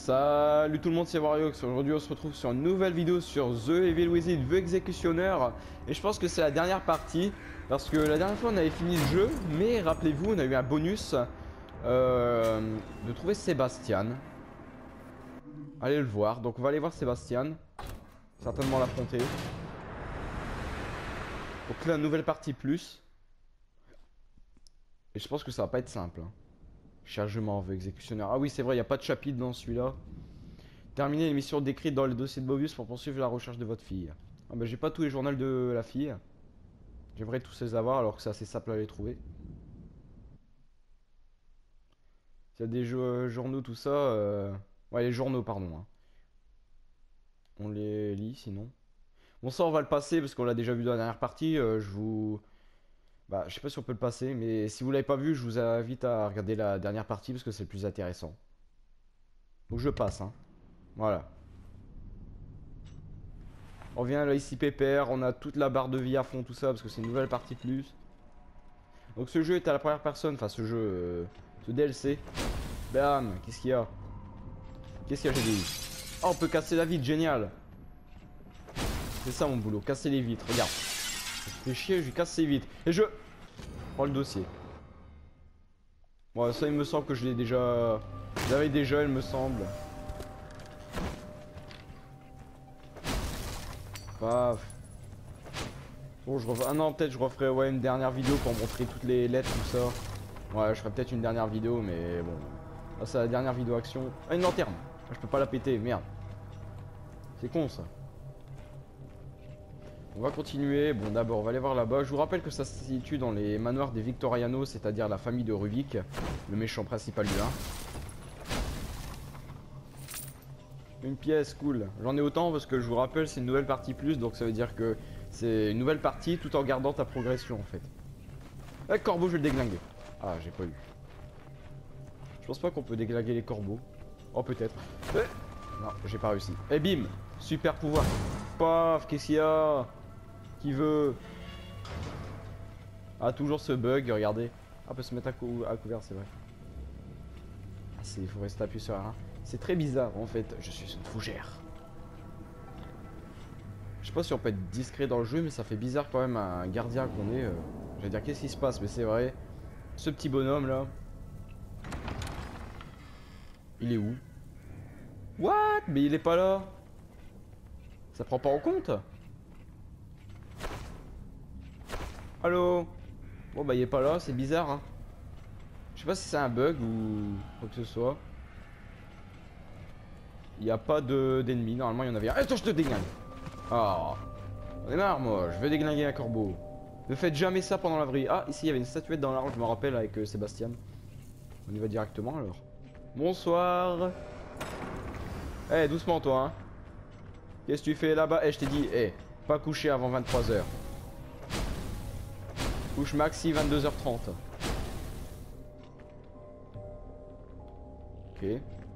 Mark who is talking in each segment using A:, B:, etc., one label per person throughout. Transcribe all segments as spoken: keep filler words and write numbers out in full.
A: Salut tout le monde, c'est Wariox. Aujourd'hui on se retrouve sur une nouvelle vidéo sur The Evil Wizard, The Executioner. Et je pense que c'est la dernière partie, parce que la dernière fois on avait fini le jeu, mais rappelez-vous on a eu un bonus euh, de trouver Sébastien. Allez le voir, donc on va aller voir Sébastien. Certainement l'affronter. Donc là, nouvelle partie plus. Et je pense que ça va pas être simple, hein. Chargement The Executioner. Ah oui, c'est vrai, il n'y a pas de chapitre dans celui-là. Terminez les missions décrites dans le dossier de Mobius pour poursuivre la recherche de votre fille. Ah bah j'ai pas tous les journaux de la fille. J'aimerais tous les avoir alors que c'est assez simple à les trouver. S'il y a des jeux, journaux, tout ça... Euh... Ouais, les journaux, pardon. Hein. On les lit sinon. Bon ça on va le passer parce qu'on l'a déjà vu dans la dernière partie. Euh, je vous... Bah je sais pas si on peut le passer, mais si vous l'avez pas vu, je vous invite à regarder la dernière partie parce que c'est le plus intéressant. Donc je passe, hein. Voilà. On revient là ici pépère, on a toute la barre de vie à fond, tout ça, parce que c'est une nouvelle partie plus. Donc ce jeu est à la première personne, enfin ce jeu, euh, ce D L C. Bam, qu'est-ce qu'il y a? Qu'est-ce qu'il y a, j'ai dit? Oh, on peut casser la vitre, génial. C'est ça mon boulot, casser les vitres, regarde. Je fais chier, je lui casse ses vitres. Et je prends le dossier. Bon, ça il me semble que je l'ai déjà... Je l'avais déjà, il me semble. Paf. Bon, je refais... Ah non, peut-être je referai ouais, une dernière vidéo pour montrer toutes les lettres, tout ça. Ouais, je ferai peut-être une dernière vidéo, mais bon. Là, c'est la dernière vidéo action. Ah, une lanterne. Ah, je peux pas la péter, merde. C'est con, ça. On va continuer. Bon, d'abord, on va aller voir là-bas. Je vous rappelle que ça se situe dans les manoirs des Victorianos, c'est-à-dire la famille de Rubik, le méchant principal du un. Une pièce, cool. J'en ai autant parce que je vous rappelle, c'est une nouvelle partie plus, donc ça veut dire que c'est une nouvelle partie tout en gardant ta progression en fait. Eh, corbeau, je vais le déglinguer. Ah, j'ai pas eu. Je pense pas qu'on peut déglinguer les corbeaux. Oh, peut-être. Eh non, j'ai pas réussi. Et bim, super pouvoir. Paf, qu'est-ce qu'il y a? Qui veut? Ah, toujours ce bug, regardez. Ah, on peut se mettre à, cou à couvert, c'est vrai. Ah, il faut rester appuyé sur R un. C'est très bizarre en fait, je suis une fougère. Je sais pas si on peut être discret dans le jeu, mais ça fait bizarre quand même un gardien qu'on est. Euh... Je vais dire qu'est-ce qui se passe, mais c'est vrai. Ce petit bonhomme là. Il est où? What? Mais il est pas là. Ça prend pas en compte? Allô? Bon bah il est pas là, c'est bizarre hein. Je sais pas si c'est un bug ou quoi que ce soit. Il n'y a pas d'ennemis, normalement il y en avait un. Attends, je te déglingue. Ah, on est marre moi, je veux déglinguer un corbeau. Ne faites jamais ça pendant la vraie. Ah, ici il y avait une statuette dans l'arbre, je me rappelle, avec euh, Sébastien. On y va directement alors. Bonsoir. Eh, hey, doucement toi, hein. Qu'est-ce que tu fais là-bas? Eh, hey, je t'ai dit, eh, hey, pas coucher avant vingt-trois heures. Couche maxi vingt-deux heures trente. Ok.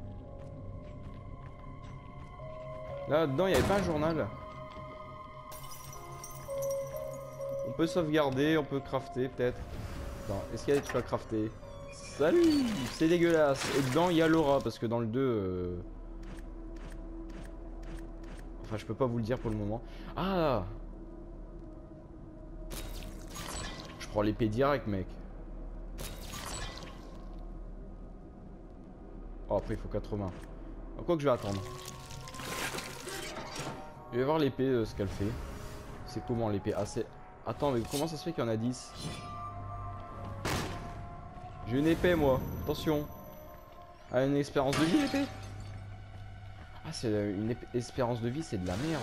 A: Là-dedans, il n'y avait pas un journal. On peut sauvegarder, on peut crafter peut-être. Attends, est-ce qu'il y a des trucs à crafter? Salut! C'est dégueulasse. Et dedans, il y a Laura, parce que dans le deux... Euh... Enfin, je peux pas vous le dire pour le moment. Ah! Je prends l'épée direct, mec. Oh, après, il faut quatre-vingts. Quoi que je vais attendre. Je vais voir l'épée, euh, ce qu'elle fait. C'est comment l'épée? Ah, c'est... Attends, mais comment ça se fait qu'il y en a dix? J'ai une épée, moi. Attention. Ah, une espérance de vie, l'épée? Ah, c'est une épée... espérance de vie, c'est de la merde.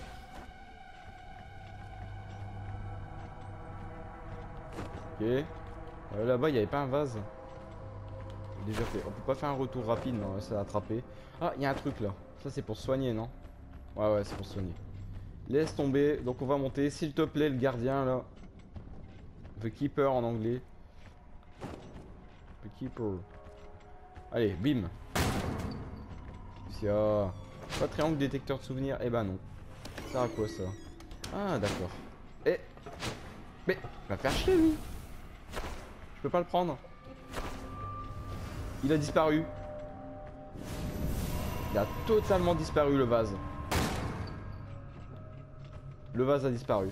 A: Ok. Euh, Là-bas, il n'y avait pas un vase. J'ai déjà fait. On peut pas faire un retour rapide, non, c'est attrapé. Ah, il y a un truc là. Ça, c'est pour soigner, non? Ouais, ouais, c'est pour soigner. Laisse tomber. Donc, on va monter. S'il te plaît, le gardien, là. The Keeper en anglais. The Keeper. Allez, bim. S'il y a... Pas triangle détecteur de souvenirs. Eh ben non. Ça sert à quoi, ça? Ah, d'accord. Eh. Mais, va faire chier, lui. Je peux pas le prendre. Il a disparu. Il a totalement disparu le vase. Le vase a disparu.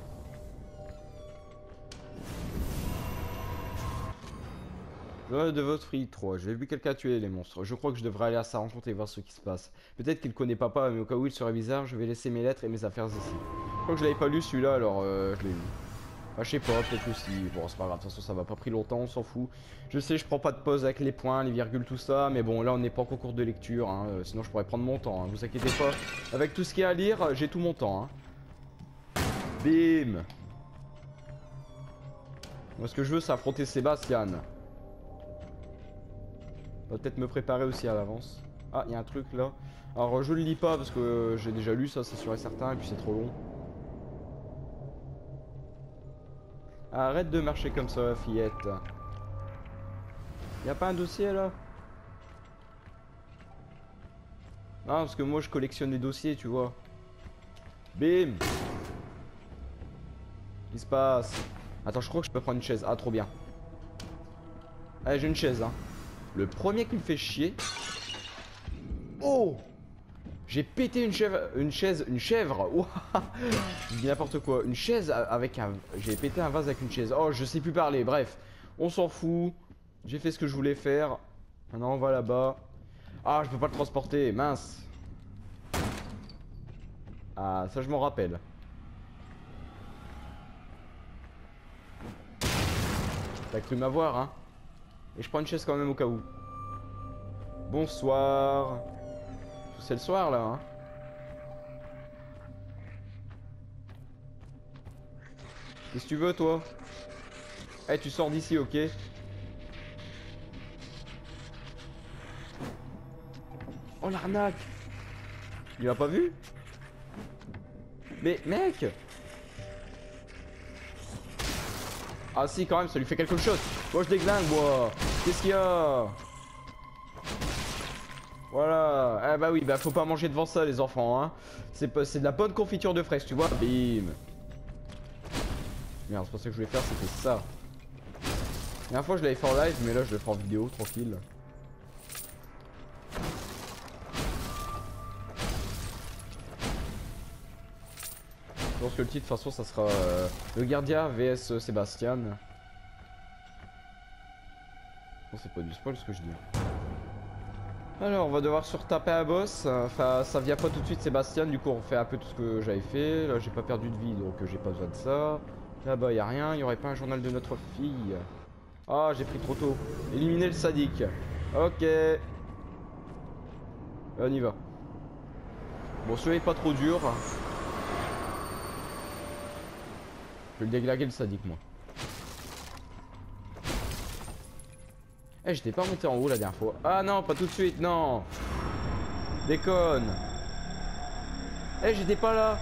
A: Journal de votre fille trois. J'ai vu quelqu'un tuer les monstres. Je crois que je devrais aller à sa rencontre et voir ce qui se passe. Peut-être qu'il connaît papa, mais au cas où il serait bizarre, je vais laisser mes lettres et mes affaires ici. Je crois que je l'avais pas lu celui-là, alors euh, je l'ai lu. Enfin, je sais pas, peut-être que si. Bon, c'est pas grave, de toute façon, ça m'a pas pris longtemps, on s'en fout. Je sais, je prends pas de pause avec les points, les virgules, tout ça, mais bon, là, on n'est pas en cours de lecture, hein, euh, sinon je pourrais prendre mon temps, hein, vous inquiétez pas. Avec tout ce qu'il y a à lire, j'ai tout mon temps, hein. Bim. Moi, ce que je veux, c'est affronter Sébastien. On va peut-être me préparer aussi à l'avance. Ah, il y a un truc là. Alors, je le lis pas parce que j'ai déjà lu ça, c'est sûr et certain, et puis c'est trop long. Arrête de marcher comme ça, fillette. Y a pas un dossier là? Non, parce que moi je collectionne les dossiers, tu vois. Bim. Qu'est-ce qui se passe? Attends, je crois que je peux prendre une chaise. Ah, trop bien. Allez, j'ai une chaise, hein. Le premier qui me fait chier. Oh! J'ai pété une chèvre, une chaise, une chèvre. Ouah, je dis n'importe quoi. Une chaise avec un... J'ai pété un vase avec une chaise. Oh, je sais plus parler. Bref, on s'en fout. J'ai fait ce que je voulais faire. Maintenant, on va là-bas. Ah, je peux pas le transporter. Mince. Ah, ça, je m'en rappelle. T'as cru m'avoir, hein? Et je prends une chaise quand même au cas où. Bonsoir. C'est le soir là, hein. Qu'est-ce que tu veux, toi? Eh, hey, tu sors d'ici, ok? Oh, l'arnaque! Il m'a pas vu? Mais, mec! Ah si, quand même, ça lui fait quelque chose. Moi, je déglingue, moi. Qu'est-ce qu'il y a? Voilà, ah bah oui, bah faut pas manger devant ça les enfants, hein. C'est de la bonne confiture de fraises, tu vois. Bim. Merde, c'est pas ça que je voulais faire, c'était ça. La dernière fois je l'avais fait en live, mais là je le ferai en vidéo, tranquille. Je pense que le titre de toute façon ça sera euh, le Gardien vs Sébastien. Non, c'est pas du spoil ce que je dis. Alors on va devoir se retaper un boss, enfin ça vient pas tout de suite Sébastien, du coup on fait un peu tout ce que j'avais fait. Là j'ai pas perdu de vie donc j'ai pas besoin de ça. Là-bas y a rien, y aurait pas un journal de notre fille. Ah, j'ai pris trop tôt. Éliminer le sadique. Ok. On y va. Bon, celui-là est pas trop dur. Je vais le déglinguer le sadique moi. Eh, hey, j'étais pas monté en haut la dernière fois. Ah non, pas tout de suite, non. Déconne. Eh, hey, j'étais pas là.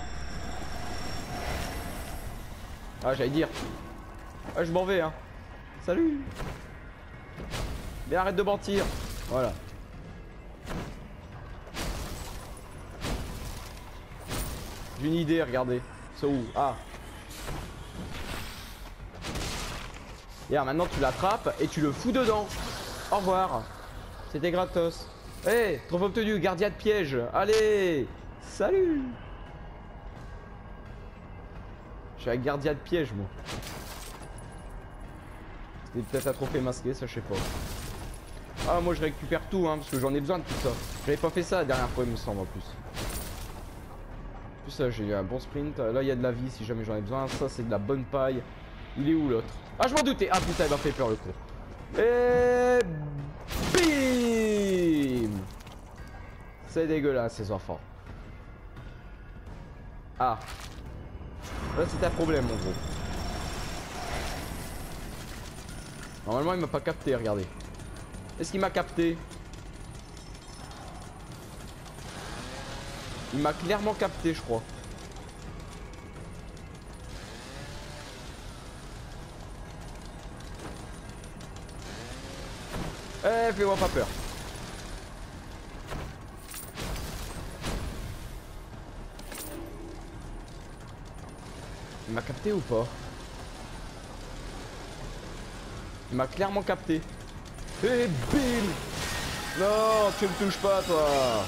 A: Ah, j'allais dire. Ah, je m'en vais, hein. Salut. Mais arrête de mentir. Voilà. J'ai une idée, regardez. C'est où? Ah. Et alors maintenant tu l'attrapes et tu le fous dedans. Au revoir. C'était gratos. Eh, hey, trophée obtenu, gardien de piège. Allez. Salut. Je suis un gardien de piège moi. C'était peut-être un trophée masqué, ça je sais pas. Ah moi je récupère tout hein, parce que j'en ai besoin de tout ça. J'avais pas fait ça la dernière fois il me semble en plus. En plus ça j'ai eu un bon sprint. Là il y a de la vie si jamais j'en ai besoin. Ça c'est de la bonne paille. Il est où l'autre? Ah je m'en doutais. Ah putain il m'a fait peur le coup. Et bim. C'est dégueulasse ces enfants. Ah. Là c'est un problème mon gros. Normalement il m'a pas capté, regardez. Est-ce qu'il m'a capté? Il m'a clairement capté je crois. Eh, fais-moi pas peur. Il m'a capté ou pas? Il m'a clairement capté. Et bim. Non, tu me touches pas, toi.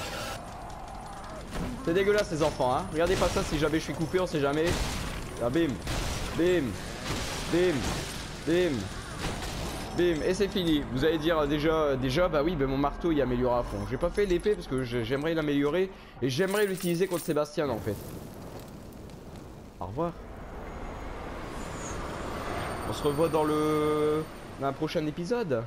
A: C'est dégueulasse, les enfants, hein. Regardez pas ça si jamais je suis coupé, on sait jamais. Là, bim, bim, bim, bim, bim. Et c'est fini. Vous allez dire déjà, déjà, bah oui, bah mon marteau il est amélioré à fond. J'ai pas fait l'épée parce que j'aimerais l'améliorer. Et j'aimerais l'utiliser contre Sébastien, en fait. Au revoir. On se revoit dans le... dans un prochain épisode.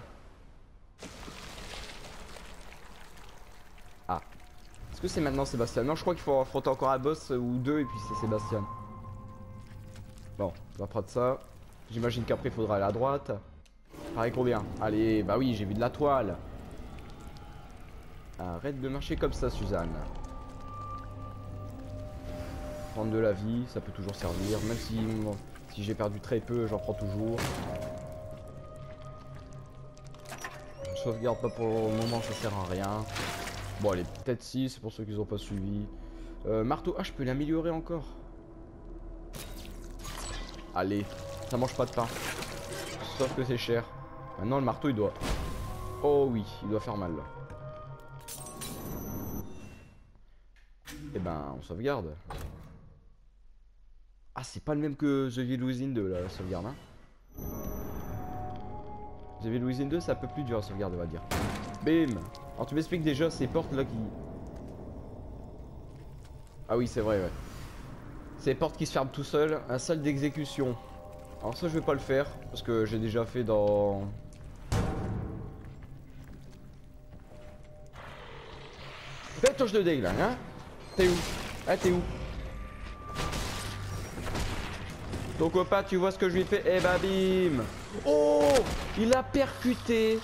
A: Ah. Est-ce que c'est maintenant Sébastien? Non, je crois qu'il faut affronter encore un boss ou deux et puis c'est Sébastien. Bon, on va prendre ça. J'imagine qu'après il faudra aller à droite. Pareil combien? Allez, bah oui, j'ai vu de la toile. Arrête de marcher comme ça, Suzanne. Prendre de la vie, ça peut toujours servir. Même si, si j'ai perdu très peu, j'en prends toujours. Je sauvegarde pas pour le moment, ça sert à rien. Bon, allez, peut-être si, c'est pour ceux qui n'ont pas suivi. Euh, marteau, ah, je peux l'améliorer encore. Allez, ça mange pas de pain. Sauf que c'est cher. Maintenant, le marteau, il doit... Oh oui, il doit faire mal, là. Eh ben, on sauvegarde. Ah, c'est pas le même que The Evil Within deux, là, la sauvegarde, hein. The Evil Within deux, c'est un peu plus dur à sauvegarder, on va dire. Bim. Alors, tu m'expliques déjà ces portes, là, qui... Ah oui, c'est vrai, ouais. Ces portes qui se ferment tout seul. Un salle d'exécution. Alors ça, je vais pas le faire, parce que j'ai déjà fait dans... Fais touche de déglingue, hein. T'es où? Ah, t'es où? Ton copain, tu vois ce que je lui ai fait? Eh bah bim. Oh, il a percuté.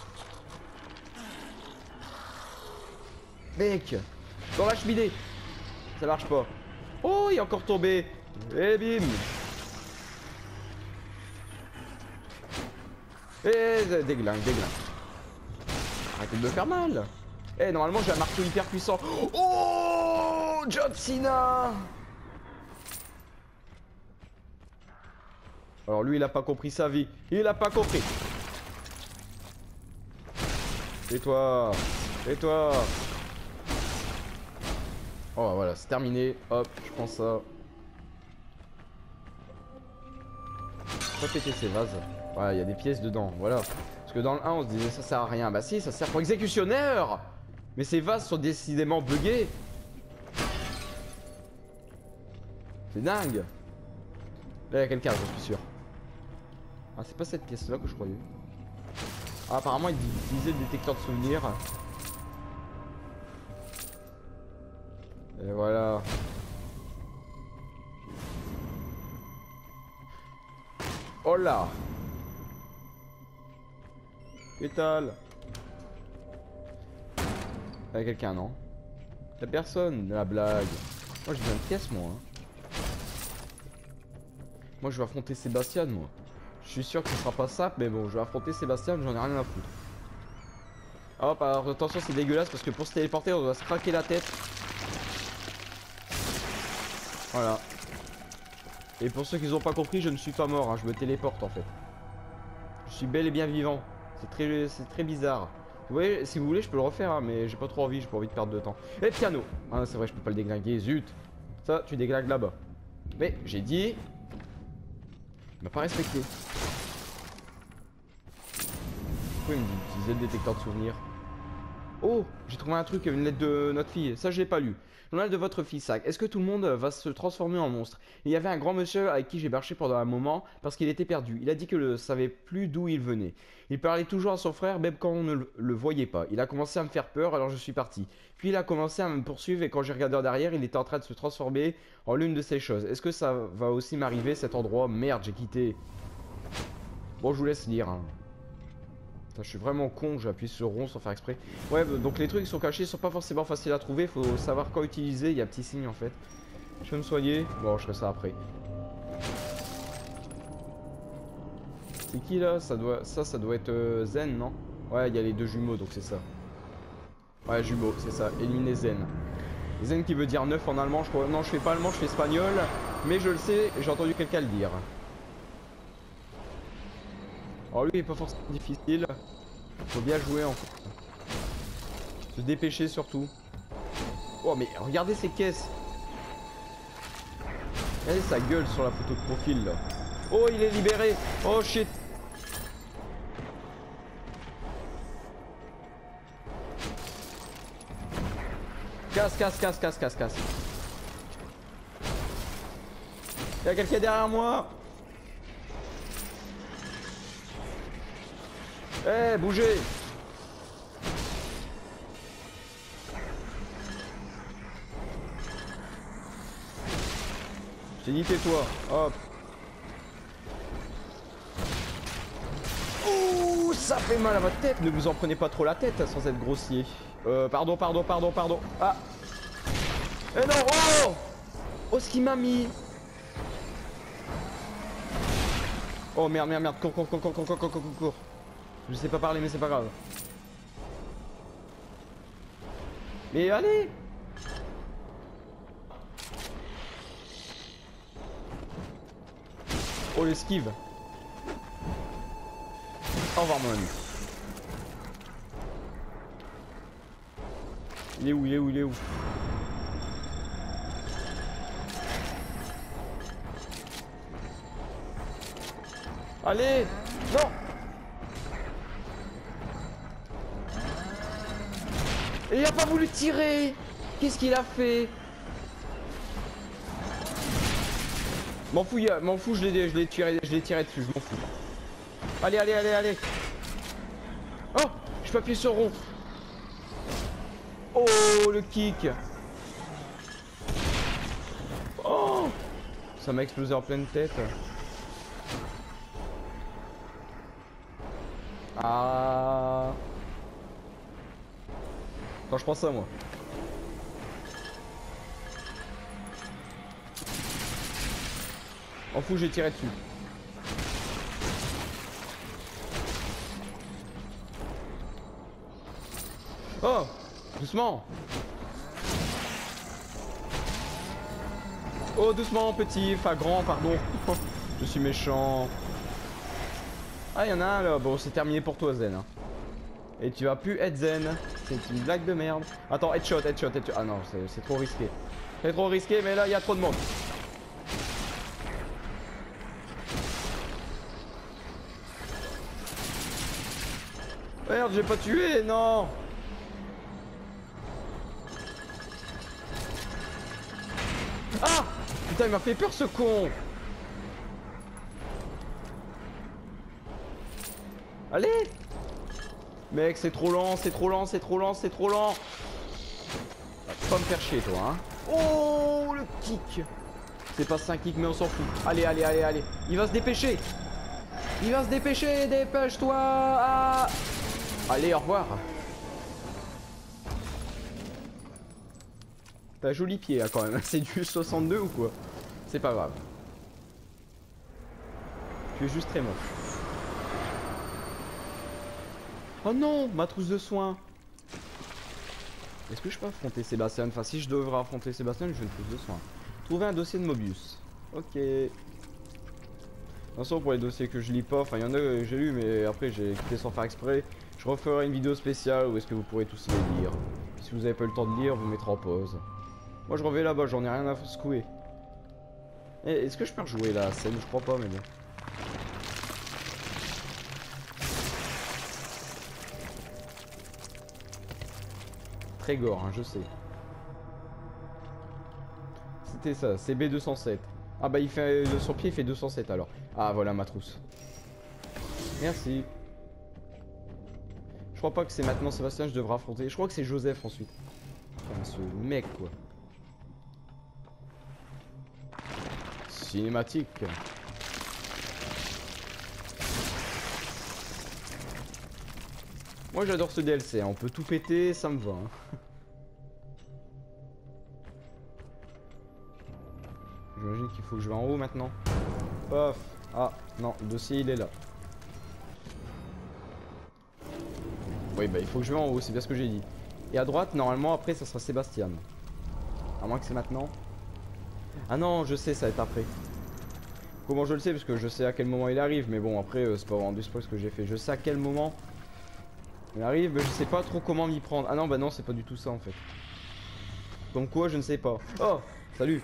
A: Mec, dans la cheminée. Ça marche pas. Oh, il est encore tombé. Eh bim. Eh, déglingue, déglingue. Arrêtez de me faire mal. Eh, normalement j'ai un marteau hyper puissant. Oh, John Cena. Alors lui, il a pas compris sa vie. Il a pas compris. Et toi? Et toi? Oh, voilà, c'est terminé. Hop, je prends ça. Pas péter ces vases. Voilà, il y a des pièces dedans, voilà. Parce que dans le un, on se disait ça sert à rien. Bah si, ça sert pour exécutionnaire. Mais ces vases sont décidément buggés. C'est dingue. Là, il y a quelqu'un, je suis sûr. Ah, c'est pas cette pièce-là que je croyais. Ah, apparemment, il utilisait le détecteur de souvenirs. Et voilà. Oh là. Pétale. Il y a quelqu'un, non? Y'a personne, la blague. Moi, j'ai besoin de pièces, moi. Hein. Moi, je vais affronter Sébastien, moi. Je suis sûr que ce sera pas simple, mais bon, je vais affronter Sébastien, j'en ai rien à foutre. Hop, alors attention, c'est dégueulasse parce que pour se téléporter, on doit se craquer la tête. Voilà. Et pour ceux qui n'ont pas compris, je ne suis pas mort, hein, je me téléporte en fait. Je suis bel et bien vivant. C'est très, c'est très bizarre. Vous voyez, si vous voulez, je peux le refaire, hein, mais j'ai pas trop envie, j'ai pas envie de perdre de temps. Et piano. Ah, c'est vrai, je peux pas le déglinguer, zut. Ça, tu déglingues là-bas. Mais j'ai dit... Il m'a pas respecté. Pourquoi il me dit d'utiliser le détecteur de souvenirs? Oh, j'ai trouvé un truc, une lettre de notre fille. Ça, je l'ai pas lu. Journal de votre fille Sac. Est-ce que tout le monde va se transformer en monstre? Il y avait un grand monsieur avec qui j'ai marché pendant un moment parce qu'il était perdu. Il a dit qu'il ne savait plus d'où il venait. Il parlait toujours à son frère même quand on ne le, le voyait pas. Il a commencé à me faire peur alors je suis parti. Puis il a commencé à me poursuivre et quand j'ai regardé en derrière, il était en train de se transformer en l'une de ces choses. Est-ce que ça va aussi m'arriver cet endroit? Merde, j'ai quitté. Bon, je vous laisse lire. Hein. Putain, je suis vraiment con, j'ai appuyé sur rond sans faire exprès. Ouais, donc les trucs qui sont cachés sont pas forcément faciles à trouver, faut savoir quand utiliser, il y a un petit signe en fait. Je vais me soigner, bon je ferai ça après. C'est qui là? Ça doit, ça, ça doit être euh, Zen, non? Ouais, il y a les deux jumeaux, donc c'est ça. Ouais, jumeaux, c'est ça, éliminer Zen. Zen qui veut dire neuf en allemand, je crois. Non, je fais pas allemand, je fais espagnol, mais je le sais, j'ai entendu quelqu'un le dire. Alors lui il est pas forcément difficile. Faut bien jouer en fait. Se dépêcher surtout. Oh mais regardez ces caisses. Regardez sa gueule sur la photo de profil là. Oh il est libéré. Oh shit. Casse, casse, casse, casse, casse, casse. Il y a quelqu'un derrière moi. Eh, hey, bougez. Je t'ai dit tais-toi. Hop. Ouh, ça fait mal à votre tête. Ne vous en prenez pas trop la tête sans être grossier. Euh, pardon, pardon, pardon, pardon. Ah. Eh non, oh. Oh, ce qu'il m'a mis. Oh merde, merde, merde. Cours, cours, cours, cours, cours, cours, cours, cours, cours. Je sais pas parler, mais c'est pas grave. Mais allez. Oh, l'esquive. Au revoir, mon ami. Il est où, il est où, il est où? Allez. Non. Et il a pas voulu tirer. Qu'est-ce qu'il a fait? M'en fous, m'en fous, je l'ai je l'ai tiré, je l'ai tiré dessus, je m'en fous. Allez, allez, allez, allez. Oh, je peux appuyer sur rond. Oh, le kick. Oh, ça m'a explosé en pleine tête. Ah. Quand je pense ça, moi. En fou, j'ai tiré dessus. Oh, doucement. Oh, doucement, petit, enfin grand, pardon. Je suis méchant. Ah, il y en a un là. Bon, c'est terminé pour toi, Zen. Hein. Et tu vas plus être Zen. C'est une blague de merde. Attends, headshot, headshot, headshot. Ah non, c'est trop risqué. C'est trop risqué, mais là, il y a trop de monde. Merde, j'ai pas tué, non. Ah, putain, il m'a fait peur, ce con. Allez. Mec, c'est trop lent, c'est trop lent, c'est trop lent, c'est trop lent. Faut pas me faire chier, toi, hein. Oh, le kick. C'est pas cinq kicks, mais on s'en fout. Allez, allez, allez, allez. Il va se dépêcher. Il va se dépêcher, dépêche-toi. Ah. Allez, au revoir. T'as joli pied, là, quand même. C'est du soixante-deux ou quoi? C'est pas grave. Tu es juste très moche. Oh non, ma trousse de soins. Est-ce que je peux affronter Sébastien? Enfin, si je devrais affronter Sébastien, je veux une trousse de soins. Trouver un dossier de Mobius. Ok. Attention pour les dossiers que je lis pas. Enfin, il y en a que j'ai lu, mais après j'ai quitté sans faire exprès. Je referai une vidéo spéciale où est-ce que vous pourrez tous les lire. Puis si vous avez pas eu le temps de lire, vous mettrez en pause. Moi, je reviens là-bas, j'en ai rien à secouer. Eh, est-ce que je peux rejouer la scène? Je crois pas, mais bon. Très gore, hein, je sais. C'était ça, c'est B deux cent sept. Ah bah il fait de son pied, il fait deux cent sept alors. Ah voilà ma trousse. Merci. Je crois pas que c'est maintenant Sébastien que je devrais affronter. Je crois que c'est Joseph ensuite. Enfin, ce mec quoi. Cinématique. Moi j'adore ce D L C, hein. On peut tout péter, ça me va. Hein. J'imagine qu'il faut que je vais en haut maintenant. Paf. Ah non, le dossier il est là. Oui bah il faut que je vais en haut, c'est bien ce que j'ai dit. Et à droite, normalement après ça sera Sébastien. À moins que c'est maintenant. Ah non, je sais, ça va être après. Comment je le sais? Parce que je sais à quel moment il arrive. Mais bon après euh, c'est pas vraiment du spoil ce que j'ai fait. Je sais à quel moment On arrive, mais je sais pas trop comment m'y prendre. Ah non, bah non, c'est pas du tout ça en fait. Comme quoi, je ne sais pas. Oh, salut.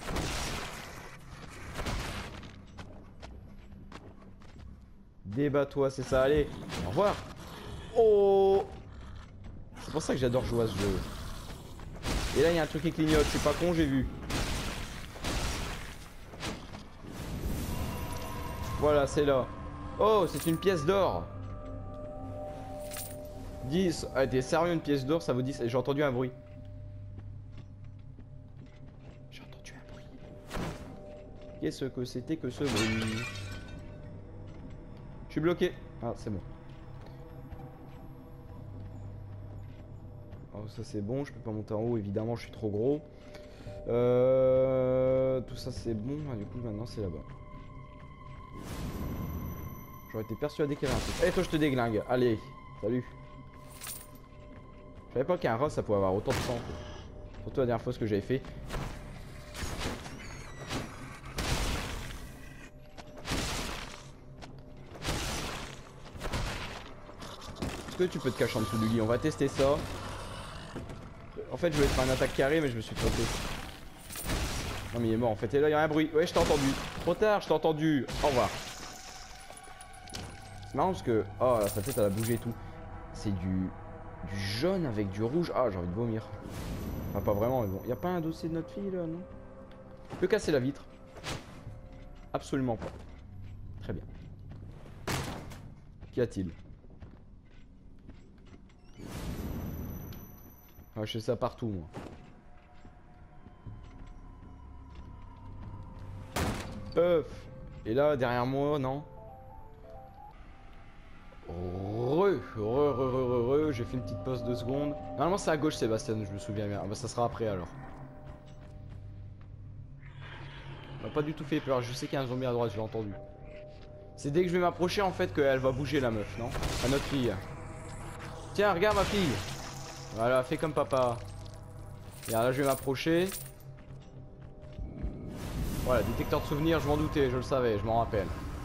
A: Débat-toi, c'est ça, allez. Au revoir. Oh. C'est pour ça que j'adore jouer à ce jeu. Et là, il y a un truc qui clignote, c'est pas con, j'ai vu. Voilà, c'est là. Oh, c'est une pièce d'or. dix. Ah, t'es sérieux, une pièce d'or, ça vaut dix. J'ai entendu un bruit. J'ai entendu un bruit. Qu'est-ce que c'était que ce bruit? Je suis bloqué. Ah, c'est bon. Oh, ça c'est bon, je peux pas monter en haut, évidemment, je suis trop gros. Euh... Tout ça c'est bon, ah, du coup maintenant c'est là-bas. J'aurais été persuadé qu'il y avait un truc. Allez, toi je te déglingue, allez, salut. Je savais pas qu'un rat ça pouvait avoir autant de sang. Surtout la dernière fois ce que j'avais fait. Est-ce que tu peux te cacher en dessous du lit? On va tester ça. En fait je voulais faire une attaque carrée mais je me suis trompé. Non mais il est mort en fait. Et là il y a un bruit. Ouais, je t'ai entendu. Trop tard, je t'ai entendu. Au revoir. C'est marrant parce que... Oh là, sa tête elle a bougé et tout. C'est du... Du jaune avec du rouge. Ah, j'ai envie de vomir. Enfin pas vraiment mais bon. Y a pas un dossier de notre fille là, non? Je peux casser la vitre. Absolument pas. Très bien. Qu'y a-t-il? Ah, je fais ça partout moi. Peuf. Et là derrière moi, non? Re, re, re, re, re, re. J'ai fait une petite pause de secondes. Normalement c'est à gauche Sébastien, je me souviens bien. Ah bah ça sera après alors. Ça m'a pas du tout fait peur, je sais qu'il y a un zombie à droite, je l'ai entendu. C'est dès que je vais m'approcher en fait qu'elle va bouger la meuf, non? À notre fille. Tiens, regarde ma fille. Voilà, fais comme papa. Et là je vais m'approcher. Voilà, détecteur de souvenirs, je m'en doutais, je le savais, je m'en rappelle.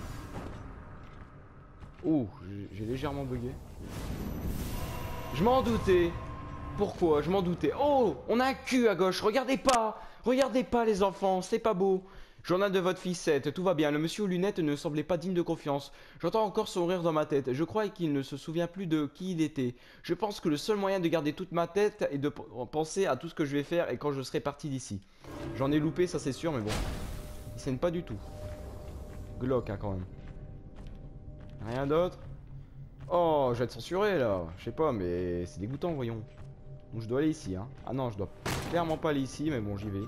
A: Ouh, j'ai légèrement bugué. Je m'en doutais. Pourquoi? Je m'en doutais. Oh, on a un cul à gauche, regardez pas. Regardez pas les enfants, c'est pas beau. Journal de votre fille sept, tout va bien. Le monsieur aux lunettes ne semblait pas digne de confiance. J'entends encore son rire dans ma tête. Je crois qu'il ne se souvient plus de qui il était. Je pense que le seul moyen de garder toute ma tête est de penser à tout ce que je vais faire et quand je serai parti d'ici. J'en ai loupé, ça c'est sûr, mais bon. Il saigne pas du tout. Glock, hein, quand même. Rien d'autre? Oh, je vais être censuré là. Je sais pas, mais c'est dégoûtant, voyons. Donc je dois aller ici, hein. Ah non, je dois clairement pas aller ici, mais bon, j'y vais.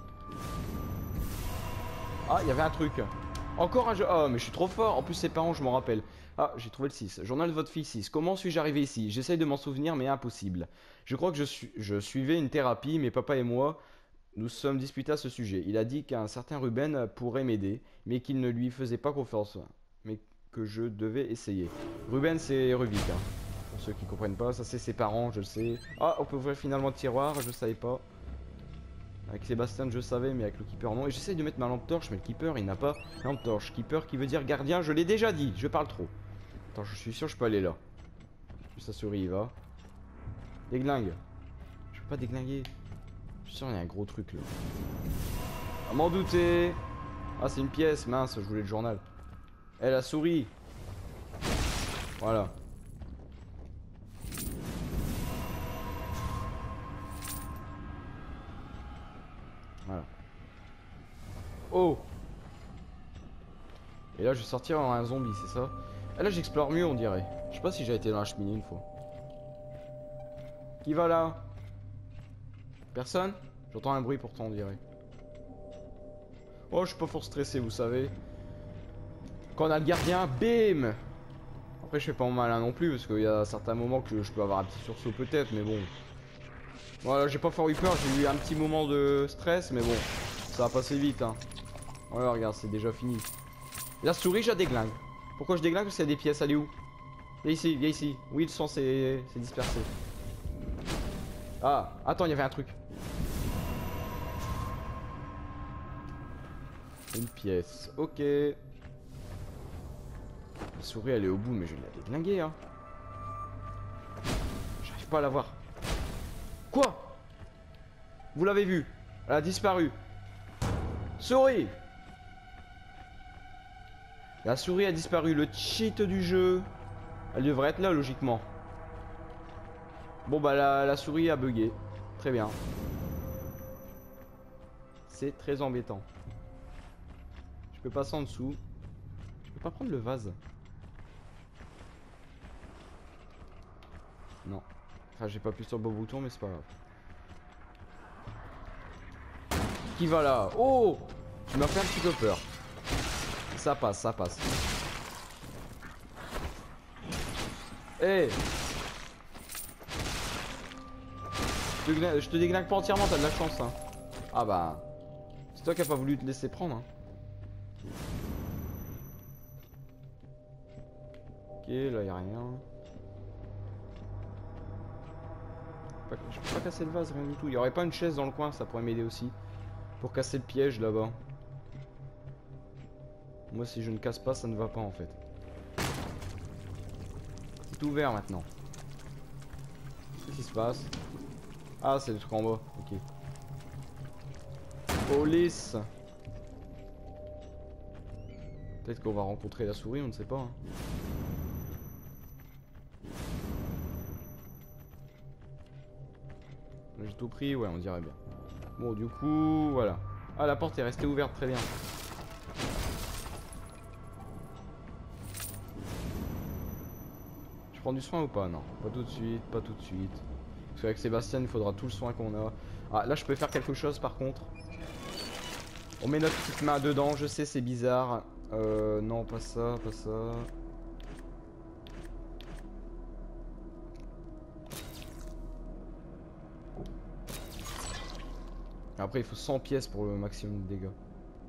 A: Ah, il y avait un truc. Encore un jeu. Oh, mais je suis trop fort. En plus, ses parents, je m'en rappelle. Ah, j'ai trouvé le six. Journal de votre fille six. Comment suis-je arrivé ici? J'essaye de m'en souvenir, mais impossible. Je crois que je, suis... je suivais une thérapie, mais papa et moi, nous sommes disputés à ce sujet. Il a dit qu'un certain Ruben pourrait m'aider, mais qu'il ne lui faisait pas confiance. Mais que je devais essayer. Ruben, c'est Rubik, hein. Pour ceux qui comprennent pas, ça c'est ses parents, je le sais. Ah, on peut ouvrir finalement le tiroir, je savais pas. Avec Sébastien, je savais, mais avec le keeper non. Et j'essaye de mettre ma lampe torche, mais le keeper il n'a pas lampe torche. Keeper qui veut dire gardien, je l'ai déjà dit, je parle trop. Attends, je suis sûr, je peux aller là. Sa souris, il va. Déglingue. Je peux pas déglinguer. Je suis sûr, il y a un gros truc là. À m'en douter. Ah, c'est une pièce, mince, je voulais le journal. Eh, la souris. Voilà. Voilà. Oh. Et là je vais sortir en un zombie, c'est ça? Et là j'explore mieux on dirait. Je sais pas si j'ai été dans la cheminée une fois. Qui va là? Personne? J'entends un bruit pourtant on dirait. Oh je suis pas fort stressé vous savez. Quand on a le gardien, bim. Après je fais pas mon malin non plus parce qu'il y a certains moments que je peux avoir un petit sursaut peut-être mais bon. Voilà, j'ai pas fort eu peur, j'ai eu un petit moment de stress, mais bon, ça va passer vite, hein. Voilà, regarde, c'est déjà fini. La souris, je la déglingue. Pourquoi je déglingue? Parce qu'il y a des pièces, elle est où? Viens ici, viens ici. Oui, le sang s'est dispersé. Ah, attends, il y avait un truc. Une pièce, ok. La souris, elle est au bout, mais je vais la déglinguer, hein. J'arrive pas à la voir. Quoi? Vous l'avez vu? Elle a disparu. Souris. La souris a disparu. Le cheat du jeu. Elle devrait être là logiquement. Bon bah la, la souris a bugué. Très bien. C'est très embêtant. Je peux passer en dessous. Je peux pas prendre le vase. Non. Enfin j'ai pas pu sur le beau bouton mais c'est pas grave. Qui va là? Oh! Tu m'as fait un petit peu peur. Ça passe, ça passe. Eh hey! Je te, je te déglingue pas entièrement, t'as de la chance hein. Ah bah... C'est toi qui as pas voulu te laisser prendre hein. Ok, là y'a rien. Je peux pas casser le vase, rien du tout. Il y aurait pas une chaise dans le coin, ça pourrait m'aider aussi. Pour casser le piège là-bas. Moi si je ne casse pas, ça ne va pas en fait. C'est ouvert maintenant. Qu'est-ce qui se passe? Ah c'est le truc en bas, ok. Police. Peut-être qu'on va rencontrer la souris, on ne sait pas hein. J'ai tout pris, ouais on dirait bien. Bon du coup voilà. Ah la porte est restée ouverte, très bien. Je prends du soin ou pas? Non, pas tout de suite, pas tout de suite. Parce qu'avec Sébastien il faudra tout le soin qu'on a. Ah là je peux faire quelque chose par contre. On met notre petite main dedans, je sais c'est bizarre. Euh non pas ça, pas ça. Après il faut cent pièces pour le maximum de dégâts.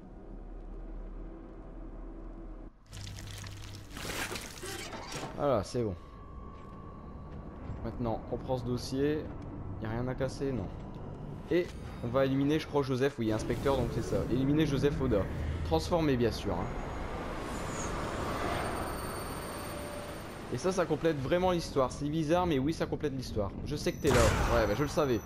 A: Voilà c'est bon. Maintenant on prend ce dossier. Y a rien à casser, non. Et on va éliminer je crois Joseph, oui inspecteur donc c'est ça. Éliminer Joseph Oda. Transformer bien sûr hein. Et ça ça complète vraiment l'histoire. C'est bizarre mais oui ça complète l'histoire. Je sais que t'es là. Ouais bah je le savais.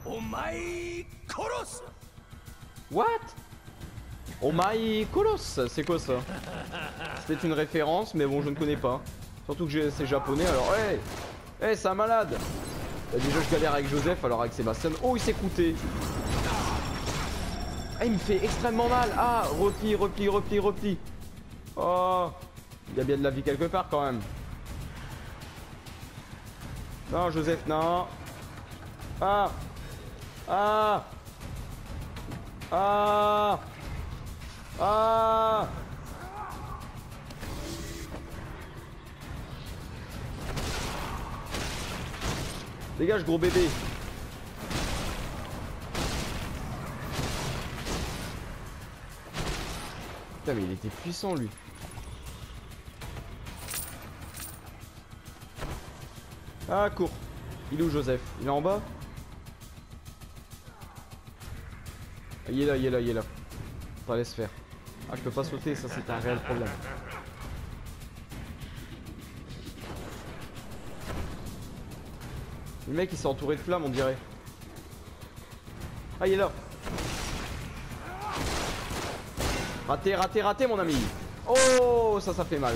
A: What? Oh my colosse, c'est quoi ça? C'était une référence mais bon je ne connais pas. Surtout que c'est japonais alors hey, hey c'est un malade. Bah, déjà je galère avec Joseph alors avec Sébastien. Oh il s'est coûté. Ah il me fait extrêmement mal. Ah repli, repli, repli, repli. Oh il y a bien de la vie quelque part quand même. Non Joseph non. Ah. Ah. Ah. Ah. Dégage gros bébé. Putain mais il était puissant lui. Ah cours. Il est où Joseph? Il est en bas? Ah, il est là, il est là, il est là. Attends laisse faire. Ah je peux pas sauter, ça c'est un réel problème. Le mec il s'est entouré de flammes on dirait. Ah il est là. Raté, raté, raté mon ami. Oh ça ça fait mal.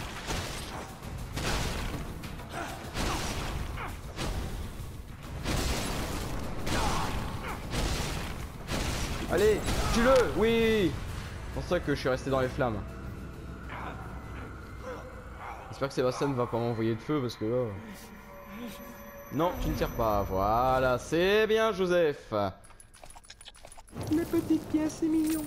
A: Allez, tue-le. Oui. C'est pour ça que je suis resté dans les flammes. J'espère que Sébastien ne va pas m'envoyer de feu parce que là... Non, tu ne tires pas. Voilà, c'est bien Joseph. Les petites pièces, c'est mignon.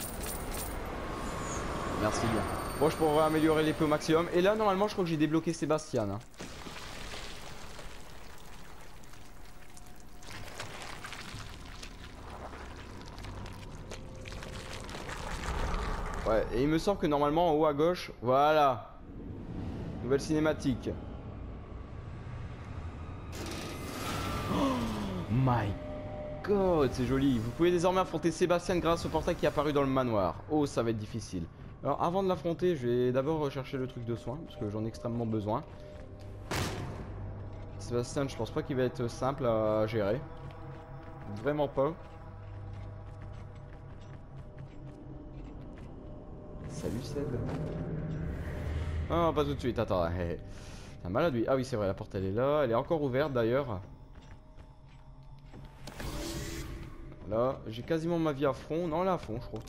A: Merci bien. Bon, je pourrais améliorer l'épée au maximum. Et là, normalement, je crois que j'ai débloqué Sébastien. Hein. Ouais, et il me semble que normalement, en haut à gauche, voilà. Nouvelle cinématique. Oh my god, c'est joli. Vous pouvez désormais affronter Sébastien grâce au portail qui est apparu dans le manoir. Oh, ça va être difficile. Alors, avant de l'affronter, je vais d'abord rechercher le truc de soin, parce que j'en ai extrêmement besoin. Sébastien, je pense pas qu'il va être simple à gérer. Vraiment pas. Salut Seb. Ah, pas tout de suite, attends. C'est un malade lui. Ah oui, c'est vrai, la porte elle est là. Elle est encore ouverte d'ailleurs. Là, j'ai quasiment ma vie à fond. Non, là à fond, je crois.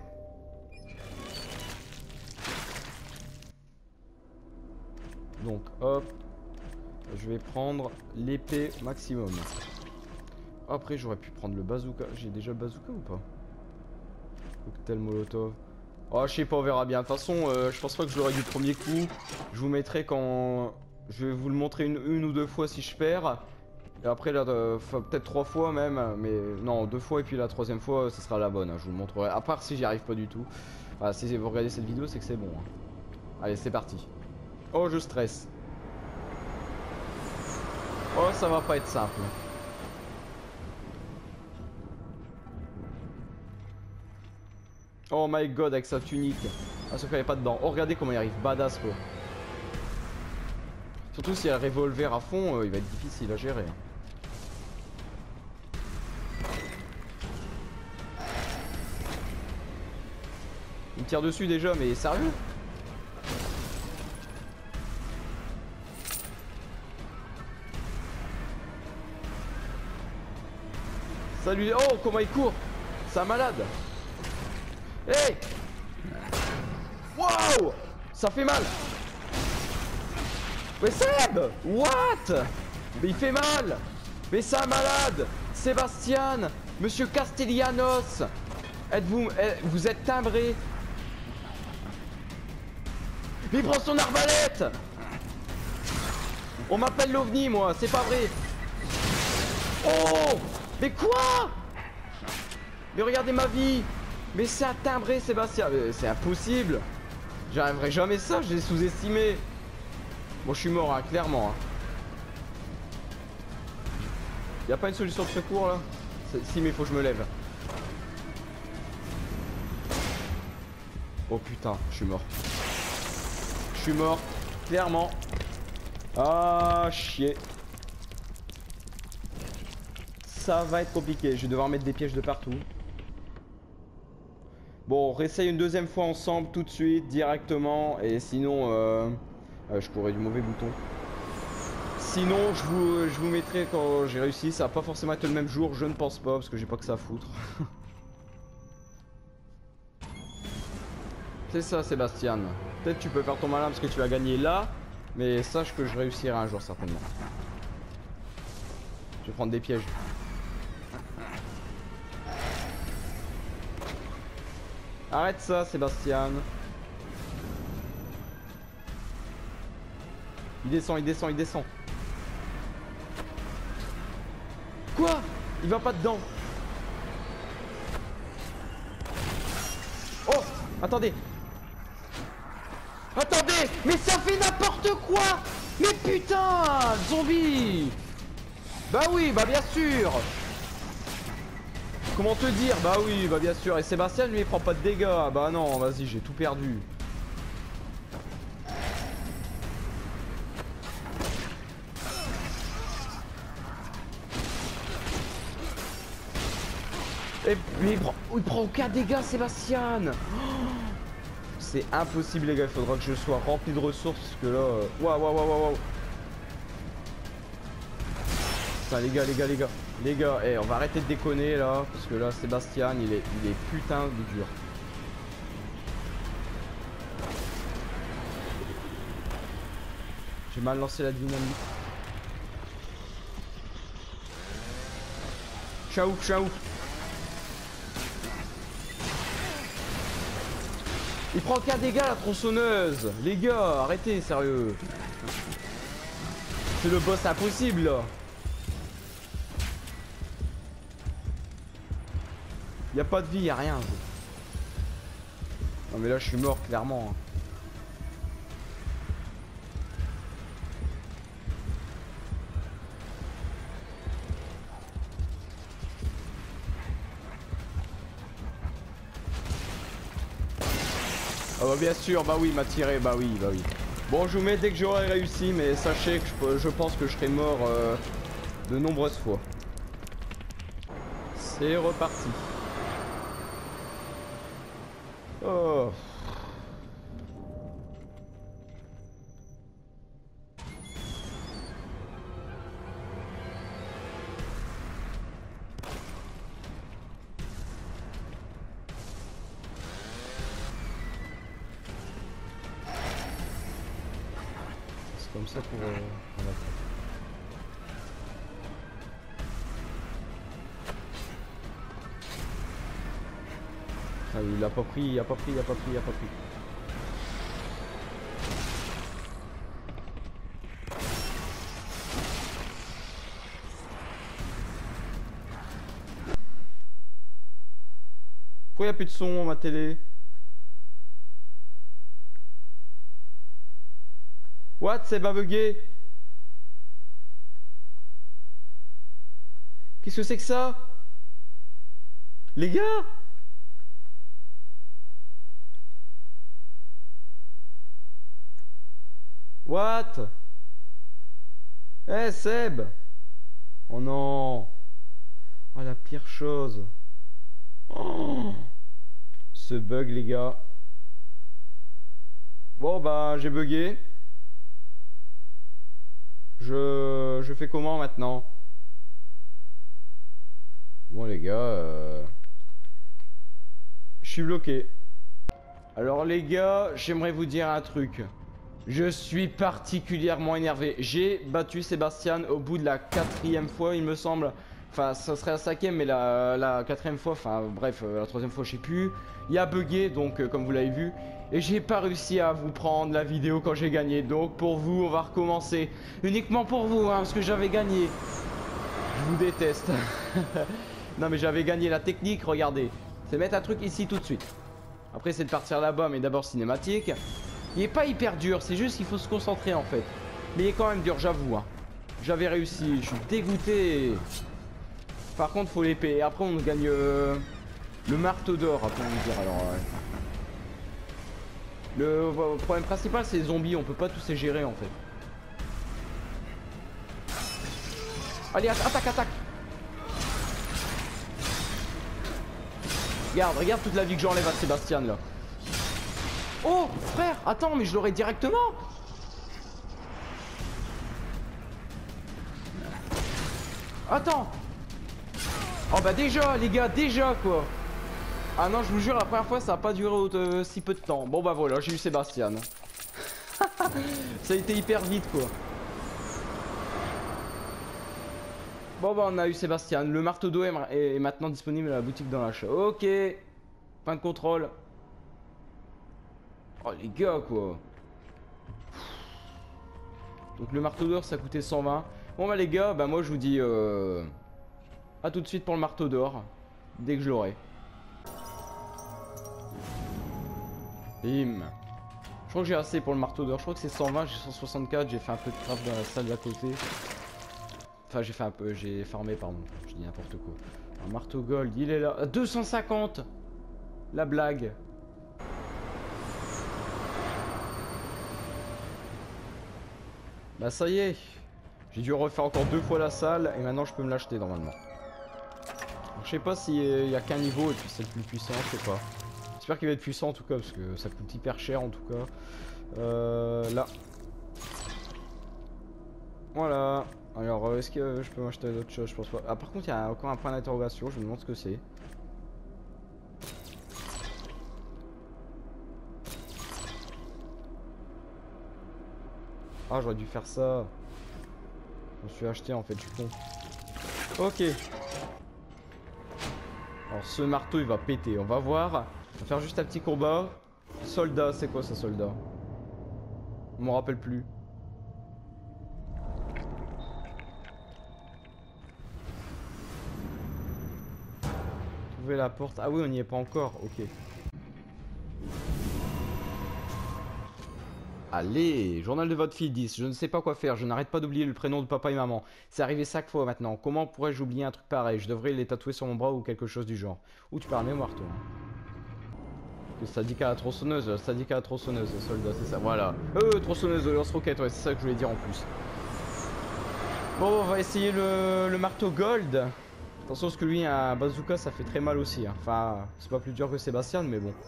A: Donc, hop. Je vais prendre l'épée maximum. Après, j'aurais pu prendre le bazooka. J'ai déjà le bazooka ou pas? Cocktail molotov. Oh, je sais pas, on verra bien. De toute façon, euh, je pense pas que je l'aurai du premier coup. Je vous mettrai quand... Je vais vous le montrer une, une ou deux fois si je perds. Et après, là, euh, peut-être trois fois même. Mais non, deux fois et puis la troisième fois, ce sera la bonne. Hein, je vous le montrerai. À part si j'y arrive pas du tout. Enfin, si vous regardez cette vidéo, c'est que c'est bon. Hein. Allez, c'est parti. Oh, je stresse. Oh, ça va pas être simple. Oh my god, avec sa tunique. Ah, sauf qu'elle est pas dedans. Oh, regardez comment il arrive. Badass, quoi. Surtout s'il y a le revolver à fond, euh, il va être difficile à gérer. Il me tire dessus déjà, mais sérieux? Salut. Oh, comment il court. C'est un malade. Hey. Wow. Ça fait mal. Mais Seb. What? Mais il fait mal. Mais c'est un malade. Sébastien. Monsieur Castellanos. Êtes-vous... Vous êtes timbré. Mais il prend son arbalète. On m'appelle l'OVNI, moi. C'est pas vrai. Oh. Mais quoi? Mais regardez ma vie. Mais c'est un timbré, Sébastien. C'est impossible. J'arriverai jamais ça, je l'ai sous-estimé. Bon, je suis mort, hein, clairement. Hein. Y a pas une solution de secours là? Si, mais faut que je me lève. Oh putain, je suis mort. Je suis mort, clairement. Ah, chier. Ça va être compliqué, je vais devoir mettre des pièges de partout. Bon, on réessaye une deuxième fois ensemble tout de suite, directement. Et sinon, euh, euh, je pourrais du mauvais bouton. Sinon, je vous, je vous mettrai quand j'ai réussi. Ça va pas forcément être le même jour, je ne pense pas, parce que j'ai pas que ça à foutre. C'est ça, Sébastien. Peut-être tu peux faire ton malin parce que tu vas gagner là. Mais sache que je réussirai un jour, certainement. Je vais prendre des pièges. Arrête ça, Sébastien. Il descend, il descend, il descend. Quoi? Il va pas dedans. Oh, attendez. Attendez, mais ça fait n'importe quoi. Mais putain, zombie. Bah oui, bah bien sûr. Comment te dire? Bah oui, bah bien sûr. Et Sébastien lui il prend pas de dégâts. Bah non, vas-y, j'ai tout perdu. Et mais il prend, il prend aucun dégât, Sébastien. Oh, c'est impossible les gars, il faudra que je sois rempli de ressources parce que là... Waouh, waouh, waouh, waouh. Putain les gars, les gars, les gars. Les gars, hey, on va arrêter de déconner là, parce que là, Sébastien, il est, il est putain de dur. J'ai mal lancé la dynamique. Ciao, ciao. Il prend qu'un dégât la tronçonneuse. Les gars, arrêtez, sérieux. C'est le boss impossible là. Y'a pas de vie, y'a rien. Non mais là je suis mort clairement. Ah bah bien sûr, bah oui, il m'a tiré, bah oui, bah oui. Bon, je vous mets dès que j'aurai réussi, mais sachez que je, je pense que je serai mort euh, de nombreuses fois. C'est reparti. Oh. C'est comme ça pour... Euh, ah, il a pas pris, il a pas pris, il a pas pris, il a pas pris. Pourquoi il n'y a plus de son à ma télé? What? C'est pas bugué? Qu'est-ce que c'est que ça? Les gars? What? Eh hey, Seb! Oh non! Oh la pire chose! Oh, ce bug les gars. Bon bah j'ai bugué. Je... je fais comment maintenant? Bon les gars, euh... je suis bloqué. Alors les gars, j'aimerais vous dire un truc. Je suis particulièrement énervé. J'ai battu Sébastien au bout de la quatrième fois, il me semble. Enfin, ça serait la cinquième, mais la, la quatrième fois, enfin bref, la troisième fois, je sais plus. Il a bugué, donc euh, comme vous l'avez vu. Et j'ai pas réussi à vous prendre la vidéo quand j'ai gagné. Donc pour vous, on va recommencer. Uniquement pour vous, hein, parce que j'avais gagné. Je vous déteste. Non mais j'avais gagné la technique, regardez. C'est mettre un truc ici tout de suite. Après c'est de partir là-bas, mais d'abord cinématique. Il est pas hyper dur, c'est juste qu'il faut se concentrer en fait. Mais il est quand même dur, j'avoue. Hein. J'avais réussi, je suis dégoûté. Par contre, faut l'épée. Et après, on gagne euh, le marteau d'or, après on dire. Alors, ouais. Le euh, problème principal, c'est les zombies. On peut pas tous les gérer en fait. Allez, attaque, attaque. Regarde, regarde toute la vie que j'enlève à Sébastien là. Oh, frère, attends, mais je l'aurais directement. Attends. Oh bah déjà les gars, déjà quoi. Ah non, je vous jure, la première fois ça a pas duré euh, si peu de temps. Bon bah voilà, j'ai eu Sébastien. Ça a été hyper vite quoi. Bon bah on a eu Sébastien. Le marteau d'eau est, est maintenant disponible à la boutique dans l'achat. Ok. Fin de contrôle. Oh les gars quoi. Donc le marteau d'or ça coûtait cent vingt. Bon bah les gars, bah moi je vous dis euh... à tout de suite pour le marteau d'or. Dès que je l'aurai. Bim. Je crois que j'ai assez pour le marteau d'or. Je crois que c'est cent vingt, j'ai cent soixante-quatre. J'ai fait un peu de craft dans la salle d'à côté. Enfin j'ai fait un peu, j'ai farmé pardon. Je dis n'importe quoi. Un marteau gold, il est là. deux cent cinquante. La blague. Bah ça y est. J'ai dû refaire encore deux fois la salle. Et maintenant je peux me l'acheter normalement. Alors, je sais pas s'il y a qu'un niveau et puis c'est le plus puissant, je sais pas. J'espère qu'il va être puissant en tout cas parce que ça coûte hyper cher en tout cas. Euh, là. Voilà. Alors est-ce que je peux m'acheter d'autres choses? Je pense pas. Ah par contre il y a encore un point d'interrogation, je me demande ce que c'est. Ah j'aurais dû faire ça. Je me suis acheté en fait, je suis con. Ok. Alors ce marteau il va péter, on va voir. On va faire juste un petit combat. Soldat, c'est quoi ça soldat? On m'en rappelle plus. Trouver la porte. Ah oui on n'y est pas encore, ok. Allez, journal de votre fille dix. Je ne sais pas quoi faire, je n'arrête pas d'oublier le prénom de papa et maman. C'est arrivé cinq fois maintenant. Comment pourrais-je oublier un truc pareil? Je devrais les tatouer sur mon bras ou quelque chose du genre. Ou tu parles mémoire toi. Le syndicat à la tronçonneuse, le syndicat à la tronçonneuse, les soldats, c'est ça, voilà. Euh, tronçonneuse de lance-roquette, ouais, c'est ça que je voulais dire en plus. Bon, on va essayer le, le marteau gold. Attention, parce que lui, un bazooka, ça fait très mal aussi. Hein. Enfin, c'est pas plus dur que Sébastien, mais bon.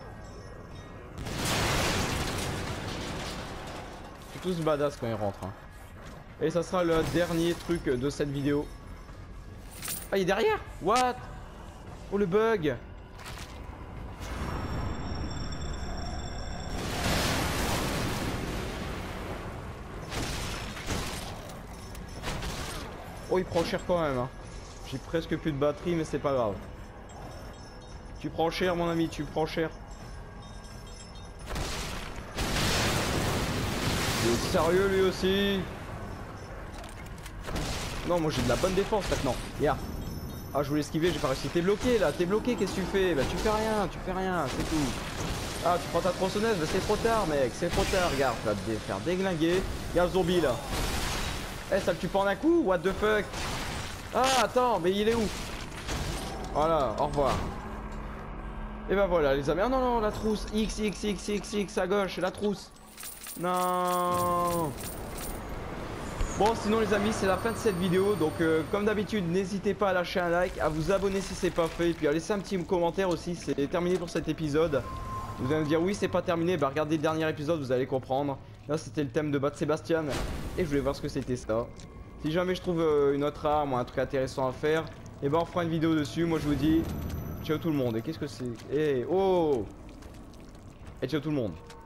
A: Ils sont tous badass quand ils rentrent. Hein. Et ça sera le dernier truc de cette vidéo. Ah, il est derrière? What? Oh, le bug! Oh, il prend cher quand même. Hein. J'ai presque plus de batterie, mais c'est pas grave. Tu prends cher, mon ami, tu prends cher. Il est sérieux, lui aussi. Non, moi j'ai de la bonne défense maintenant. Regarde. Ah, je voulais esquiver, j'ai pas réussi. T'es bloqué là, t'es bloqué, qu'est-ce que tu fais? Bah, tu fais rien, tu fais rien, c'est tout. Ah, tu prends ta tronçonneuse, bah, c'est trop tard, mec, c'est trop tard. Regarde, tu vas te faire déglinguer. Regarde le zombie là. Eh, ça le tue pas en un coup? What the fuck? Ah, attends, mais il est où? Voilà, au revoir. Et ben voilà, les amis. Ah non, non, la trousse. X, X, X, X, X à gauche, la trousse. Non. Bon, sinon, les amis, c'est la fin de cette vidéo. Donc, euh, comme d'habitude, n'hésitez pas à lâcher un like, à vous abonner si c'est pas fait. Et puis à laisser un petit commentaire aussi. C'est terminé pour cet épisode. Vous allez me dire, oui, c'est pas terminé. Bah, regardez le dernier épisode, vous allez comprendre. Là, c'était le thème de battre Sébastien. Et je voulais voir ce que c'était ça. Si jamais je trouve euh, une autre arme ou un truc intéressant à faire, et ben on fera une vidéo dessus. Moi je vous dis ciao tout le monde. Et qu'est-ce que c'est? Eh oh. Et ciao tout le monde.